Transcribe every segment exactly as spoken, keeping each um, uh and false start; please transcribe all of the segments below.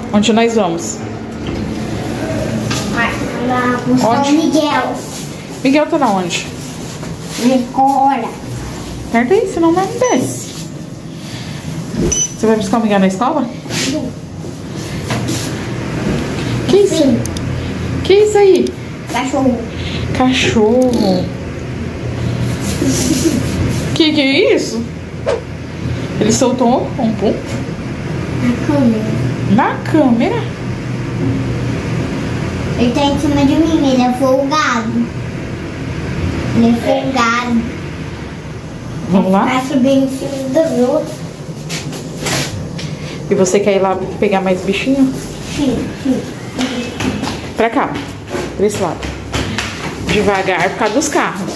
Onde nós vamos? Lá buscar o Miguel. Miguel tá na onde? Agora. Perto aí, senão não desce. Você vai buscar o Miguel na escola? Sim. Que isso? Sim. Que isso aí? Cachorro. Cachorro. Que que é isso? Ele soltou um pum? Na câmera. Na câmera? Ele tá em cima de mim, ele é folgado. Ele é folgado. Vamos lá? Vai subir em cima dos outros. E você quer ir lá pegar mais bichinho? Sim, sim. Pra cá, pra esse lado. Devagar por causa dos carros.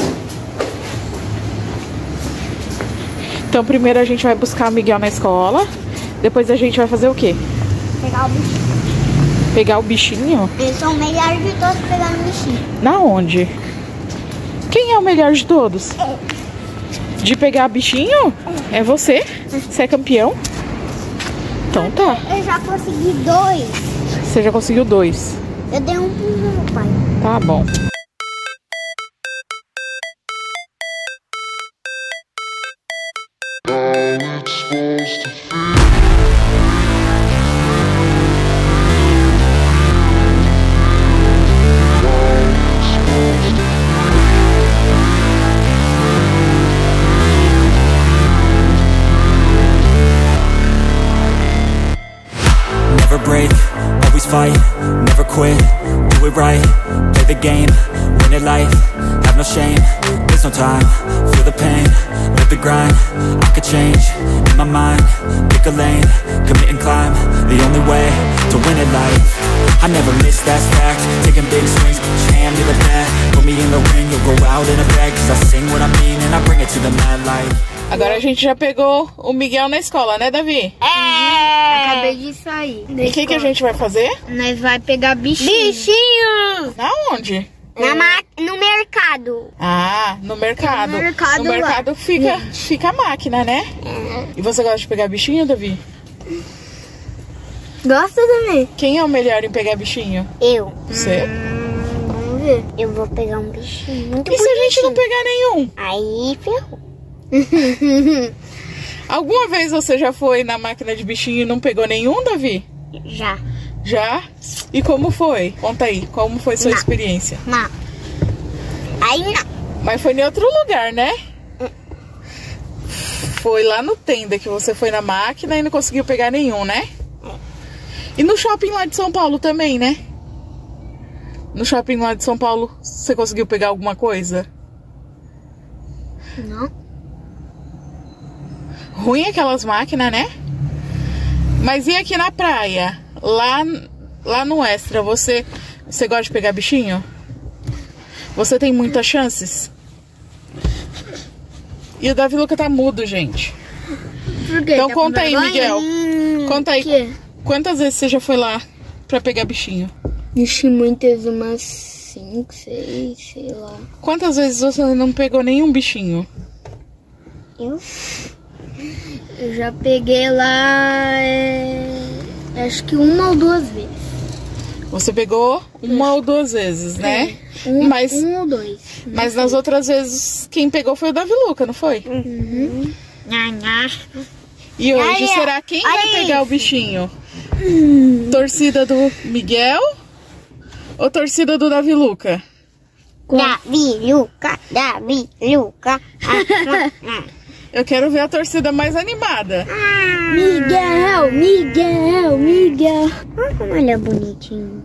Então primeiro a gente vai buscar o Miguel na escola. Depois a gente vai fazer o quê? Pegar o bichinho. Pegar o bichinho? Eles são melhores de todos pegando bichinho. Na onde? Quem é o melhor de todos? É. De pegar bichinho? É você? Você é campeão? Então tá. Eu já consegui dois. Você já conseguiu dois. Eu dei um pro meu pai. Tá bom. Never break, always fight, never quit, do it right, play the game, win it life, have no shame, there's no time, feel the pain, live the grind, I could change, in my mind, pick a lane, commit and climb, the only way to win it life, I never miss, that's fact, taking big swings, put your hand to the bat, put me in the ring, you'll go out in a bag, cause I sing what I mean and I bring it to the mad light. Agora a gente já pegou o Miguel na escola, né, Davi? É. Acabei de sair. E o que, que a gente vai fazer? Nós vai pegar bichinho. Bichinho! Na onde? Na ma... No mercado. Ah, no mercado. No mercado No mercado lá. fica, fica a máquina, né? E você gosta de pegar bichinho, Davi? Gosta também? Quem é o melhor em pegar bichinho? Eu. Você? Hum, vamos ver. Eu vou pegar um bichinho muito E se a gente não bonitinho. pegar nenhum? Aí ferrou. Alguma vez você já foi na máquina de bichinho e não pegou nenhum, Davi? Já. Já? E como foi? Conta aí, como foi sua Não. experiência? Não. Aí não. Mas foi em outro lugar, né? Foi lá no Tenda que você foi na máquina e não conseguiu pegar nenhum, né? E no shopping lá de São Paulo também, né? No shopping lá de São Paulo, você conseguiu pegar alguma coisa? Não. Ruim aquelas máquinas, né? Mas e aqui na praia? Lá, lá no Extra, você, você gosta de pegar bichinho? Você tem muitas chances? E o Davi Luca tá mudo, gente. Por quê? Então Tá com conta aí, vergonha? Miguel. Hum, Conta aí. quê? Quantas vezes você já foi lá pra pegar bichinho? Ixi, muitas, umas cinco, seis, sei lá. Quantas vezes você não pegou nenhum bichinho? Eu? Eu já peguei lá, é, acho que uma ou duas vezes. Você pegou uma ou duas vezes, né? Um, Mas, um ou dois. mas nas outras vezes, quem pegou foi o Davi Luca, não foi? Uhum. E hoje, Olha, será quem olha vai pegar isso. o bichinho? Torcida do Miguel ou torcida do Davi Luca? Davi Luca, Davi Luca. Eu quero ver a torcida mais animada. Miguel, Miguel, Miguel. Olha como ele é bonitinho.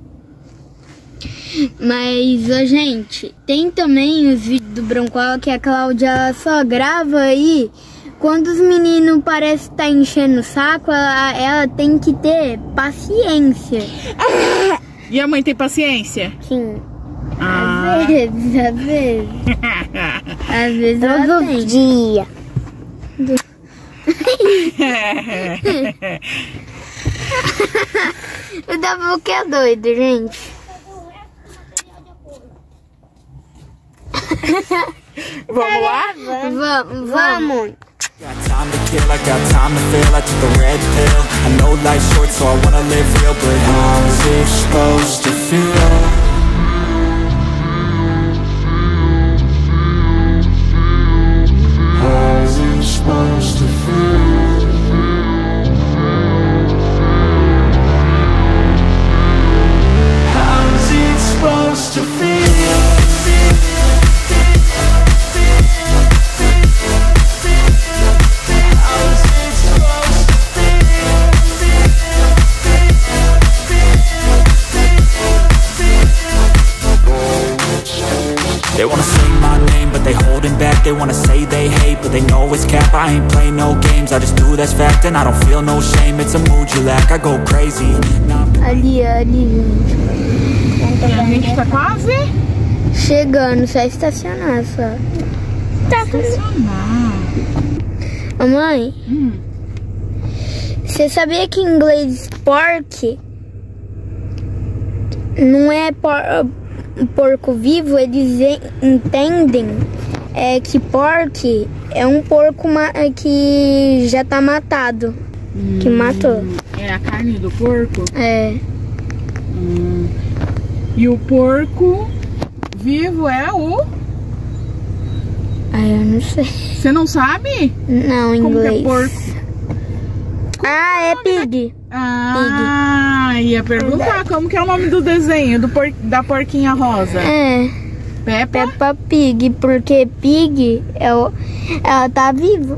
Mas, ó, gente, tem também os vídeos do Brancola que a Cláudia só grava aí. Quando os meninos parecem estar enchendo o saco, ela, ela tem que ter paciência. E a mãe tem paciência? Sim. Ah. Às vezes, às vezes. Às vezes ela Todo tem. dia. O Davi que é doido, gente. Vamos lá? Vamos, vamos. Vamos. Got time to kill, I got time to feel, I took the red pill, I know life's short, so I wanna live real. But how's it supposed to feel? How's it supposed to feel? How's it supposed to feel? They wanna say my name, but they holding back. They wanna say they hate, but they know it's cap. I ain't play no games, I just do, that's fact. And I don't feel no shame, it's a mood you lack. I go crazy. Ali, ali, A gente tá quase chegando, só estacionar só. Tá estacionar. Mamãe, Hum. você sabia que em inglês pork não é por, porco vivo? Eles en- entendem é, que pork é um porco ma- que já tá matado, que matou. É a carne do porco. É, Hum. E o porco vivo é o... ai, eu não sei. Você não sabe? Não, em Como que é inglês. porco? Ah, é pig. Ah, ia perguntar como que é o nome do desenho do por... da porquinha rosa. É, Peppa? Peppa Pig, porque pig é o... ela tá viva.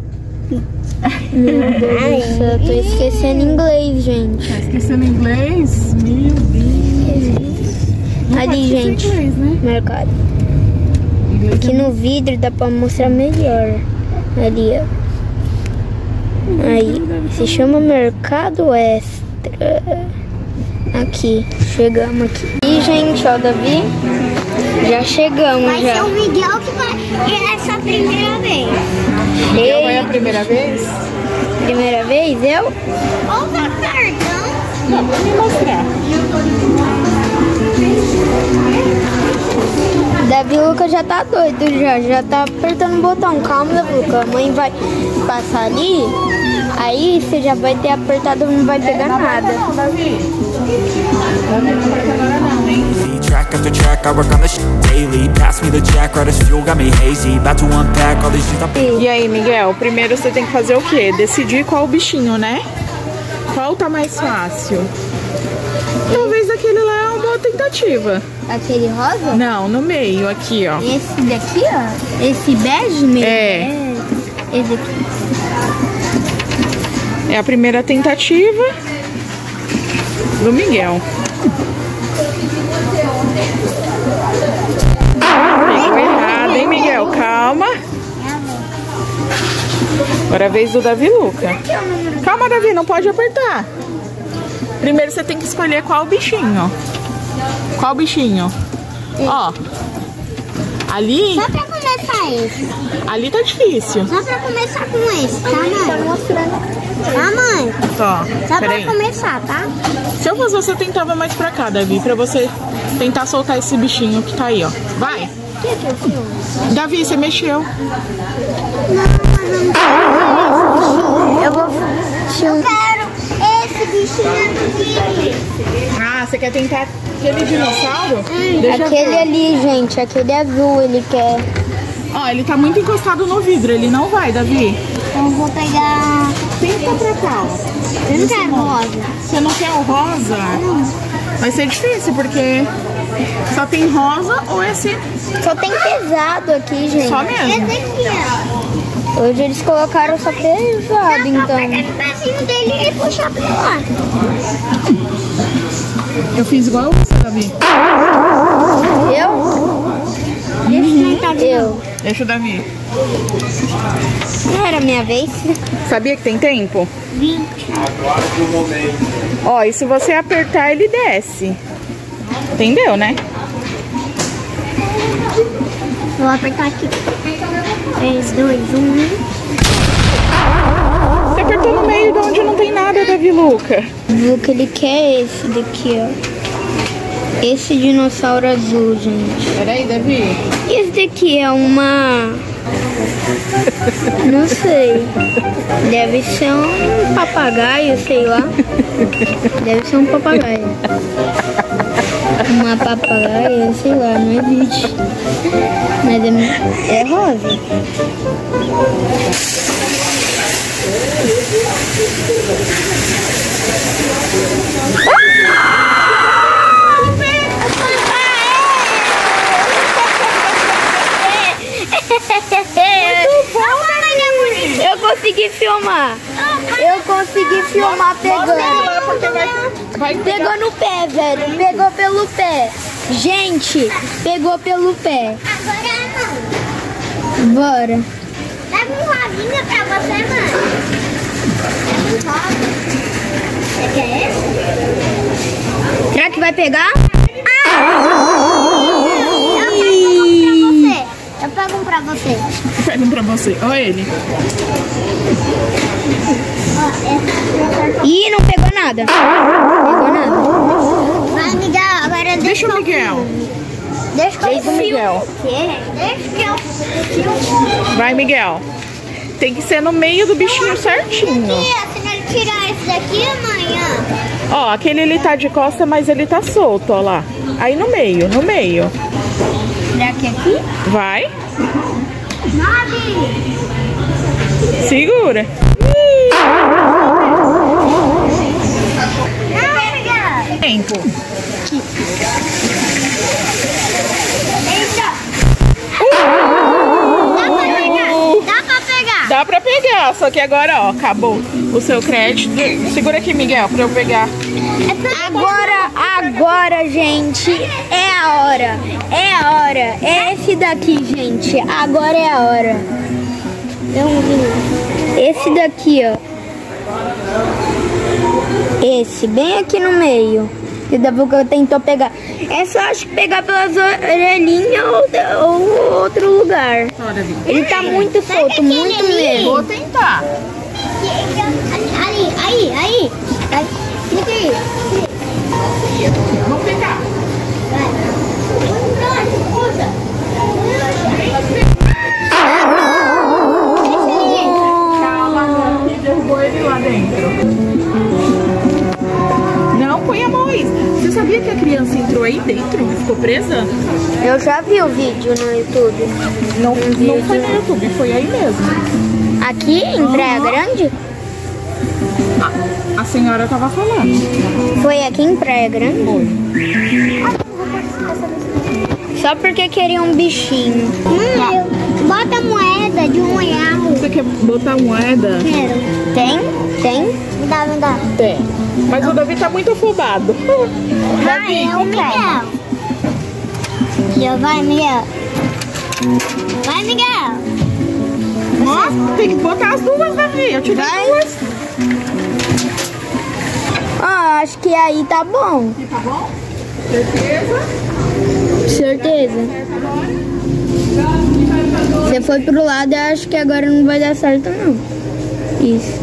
Meu Deus do céu, eu tô esquecendo inglês, gente. Tá esquecendo inglês? Meu Deus. Não Ali, pode esquecer gente. Inglês, né? Mercado. Inglês Aqui é no vidro dá pra mostrar melhor. Ali, ó. Aí, se chama Mercado Extra. Aqui, chegamos aqui. E, gente, ó, Davi, já chegamos, Vai ser já. o Miguel que vai essa primeira vez. Miguel é a Ei, primeira vez? primeira vez, eu? Ou vai cartão. Não, vou me mostrar. Davi Luca já tá doido, já, já tá apertando o botão. Calma, Davi Luca, a mãe vai passar ali, aí você já vai ter apertado, não vai pegar nada. Não, Davi. Davi, não vai agora não, hein? Track after track, I work on this shit daily. Pass me the jack, right as fuel, got me hazy. About to unpack all these shit I'm... E aí, Miguel, primeiro você tem que fazer o quê? Decidir qual bichinho, né? Qual tá mais fácil? Talvez aquele lá é uma boa tentativa. Aquele rosa? Não, no meio, aqui, ó. Esse daqui, ó. Esse bege mesmo. É. Esse aqui. É a primeira tentativa do Miguel. Pegou errado, hein, Miguel? Calma. Agora é a vez do Davi Luca. Calma, Davi, não pode apertar. Primeiro você tem que escolher qual bichinho. Qual bichinho? Ó. Ali, Só pra começar esse. ali tá difícil. Só pra começar com esse, tá, mãe? Tá, mãe? Só, Só pra peraí. começar, tá? Se eu fosse você, tentava mais pra cá, Davi, pra você tentar soltar esse bichinho que tá aí, ó. Vai. O que que eu fiz? Davi, você mexeu. Não, mas eu não quero. Eu vou... Eu quero esse bichinho aqui. Ah, você quer tentar aquele dinossauro? Deixa eu Aquele ver. ali, gente, aquele azul, ele quer... Ó, ele tá muito encostado no vidro, ele não vai, Davi. Eu vou pegar... Tenta pra cá, ó. Eu não quero rosa. Você não quer o rosa? Vai ser difícil, porque só tem rosa ou esse Só tem pesado aqui, gente. só mesmo. Esse aqui, ó. Hoje eles colocaram só pesado, Só pegar então. esse pezinho dele e puxar pra lá. Eu fiz igual você, Davi. Eu? Eu. Deixa o Davi. Não era minha vez? Sabia que tem tempo? Ó, e se você apertar, ele desce. Entendeu, né? Vou apertar aqui. três, dois, um. Você apertou no meio de onde não tem nada, Davi Luca. O que ele quer é esse daqui, ó. Esse dinossauro azul, gente. Peraí, Davi. E esse daqui é uma... Não sei. Deve ser um papagaio, sei lá. Deve ser um papagaio. Uma papagaia, sei lá, não existe. Mas é, é rosa. Eu consegui filmar. Eu consegui filmar pegando. Pegou no pé, velho. Pegou pelo pé. Gente, pegou pelo pé. Agora não. Bora. Leva um rosinha pra você, mãe. Leva um rosa. Você quer esse? Será que vai pegar? Eu pego um pra você. Pega um pra você. Olha ele. Ih, não pegou nada. Pegou nada. Vai, Miguel, agora deixa, Deixa o Miguel. Deixa que eu Deixa o Miguel. Deixa que eu filmo. Vai, Miguel. Tem que ser no meio do bichinho certinho. Se não tirar esse daqui amanhã. Ó, aquele ele tá de costa, mas ele tá solto, ó lá. Aí no meio, no meio. Será que é aqui? Vai. Nove. Segura. Não, Miguel. Tempo. Eita. Dá pra pegar. Dá pra pegar. Dá pra pegar, só que agora, ó, acabou o seu crédito. Segura aqui, Miguel, pra eu pegar. Agora, agora, gente, é a hora. É a hora. É esse daqui, gente. Agora é a hora. Esse daqui, ó. Esse, bem aqui no meio. Que da boca tentou pegar. É só acho que pegar pelas orelhinhas ou, ou outro lugar. Ele tá muito solto, muito mesmo. Vou tentar. Ali, aí, aí. Aí. Fica aí. Vamos pegar. Calma, que derrubou ele lá dentro. Não, põe a mão aí. Você sabia que a criança entrou aí dentro e ficou presa? Eu já vi o vídeo no YouTube. Não, Um não vídeo. foi no YouTube, foi aí mesmo. Aqui em Praia Grande? A, a senhora tava falando. Foi aqui em Praia Grande? Foi. Só porque queria um bichinho. Hum, bota moeda de um real. Você quer botar moeda? Quero. Tem? Tem? Me dá, me dá. Tem. Mas o Davi tá muito afobado. Vai, eu Miguel. Já vai, Miguel. Vai, Miguel. Nossa, tem que botar as duas, Davi. Eu te dei duas. Ah, acho que aí tá bom. Aqui tá bom? Certeza? Certeza. Você foi pro lado, eu acho que agora não vai dar certo, não. Isso.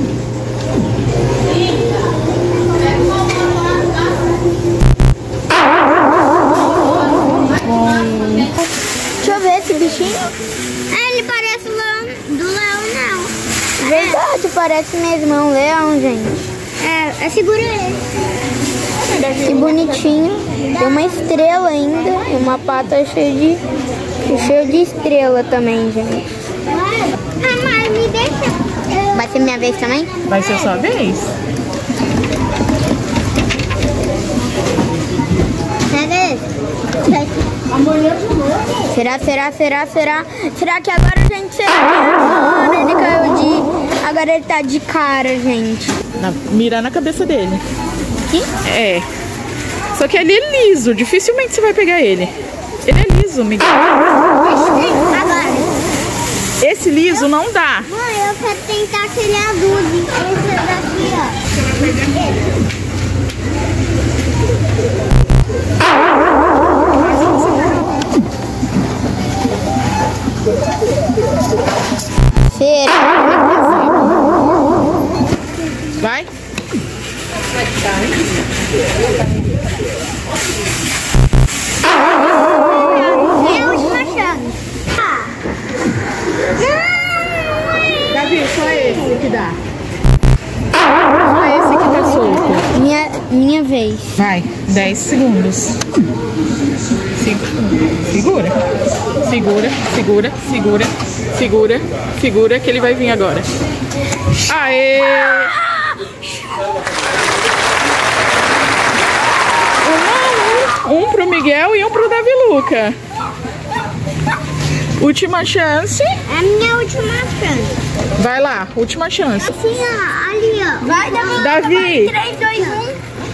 Deixa eu ver esse bichinho. Ah, ele parece leão, do leão, não. Verdade, parece mesmo, é um leão, gente. É, é segura ele. Que bonitinho. Tem uma estrela ainda. E uma pata cheia de, cheia de estrela também, gente. Ah, mas me deixa. Vai ser minha vez também? Vai ser sua vez. Pega esse. Será, será, será, será? Será que agora, gente, será que ele caiu de... Agora ele tá de cara, gente. Na, mirar na cabeça dele. Aqui? É. Só que ele é liso. Dificilmente você vai pegar ele. Ele é liso, Miguel. Agora. Esse liso não dá. Mãe, eu quero tentar aquele azul. Esse daqui, ó. Será? Vai. É a última chance. que dá. Ah, esse aqui tá solto. Minha, minha vez. Vai, dez segundos. Cinco. Segura. Segura, segura, segura, segura, segura, que ele vai vir agora. Aê! Um, um, um pro Miguel e um pro Davi Luca. Última chance. É a minha última chance. Vai lá, última chance. Assim, ó, ali, ó. Vai, Davi. Davi. três, dois, um.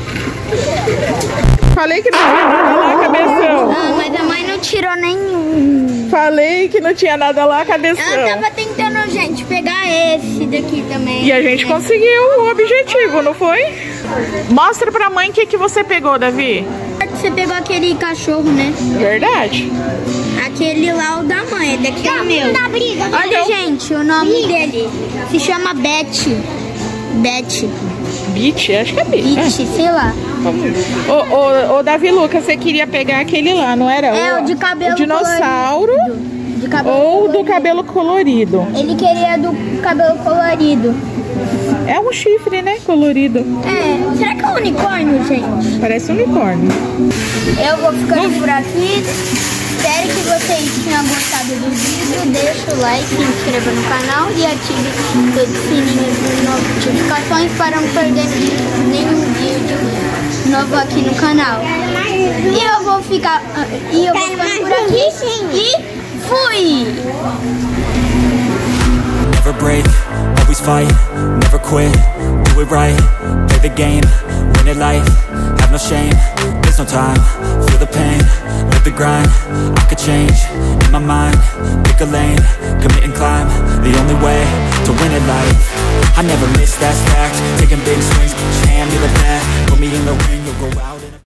Falei que não tinha nada lá, cabeção. Ah, mas a mãe não tirou nenhum. Falei que não tinha nada lá, cabeção. Ela tava tentando, gente, pegar esse daqui também. E a gente conseguiu o objetivo, não foi? Mostra pra mãe o que, que você pegou, Davi. Você pegou aquele cachorro, né? Verdade. Aquele lá, o da mãe, esse daqui é o meu. Não dá briga. Olha, Então. gente, o nome dele se chama Beth. Beth. Beach? Acho que é beach. Beach, sei lá. Ô, ô, ô, Davi Lucas, você queria pegar aquele lá, não era? É, o de cabelo O dinossauro colorido. De cabelo ou do colorido. cabelo colorido. Ele queria do cabelo colorido. É um chifre, né? Colorido. É, será que é um unicórnio, gente? Parece um unicórnio. Eu vou ficando por aqui. Espero que vocês tenham gostado do vídeo. Deixa o like, se inscreva no canal e ative todos os sininhos de notificações para não perder nenhum vídeo novo aqui no canal. E eu vou ficar, e eu vou ficando por aqui e fui! Never break, always fight, never quit, do it right, play the game, win it life, have no shame, there's no time, feel the pain, live the grind, I could change, in my mind, pick a lane, commit and climb, the only way to win it life, I never miss, that's fact, taking big swings, put your hand to the bat, put me in the ring, you'll go out in a